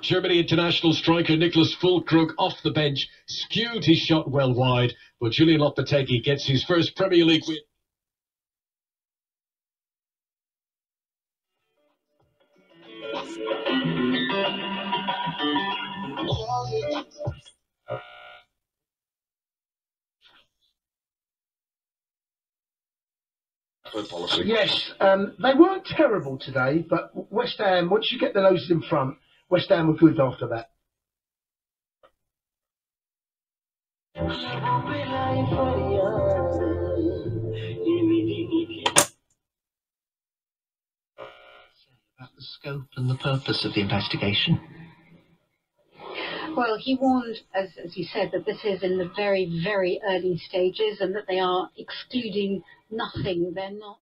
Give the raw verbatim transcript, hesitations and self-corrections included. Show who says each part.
Speaker 1: Germany international striker Nicholas Füllkrug off the bench skewed his shot well wide, but Julian Lopetegui gets his first Premier League win.
Speaker 2: Yes, um, they weren't terrible today, but West Ham, once you get the noses in front, West Ham were good after that.
Speaker 3: About the scope and the purpose of the investigation.
Speaker 4: Well, he warned, as, as you said, that this is in the very, very early stages and that they are excluding nothing. They're not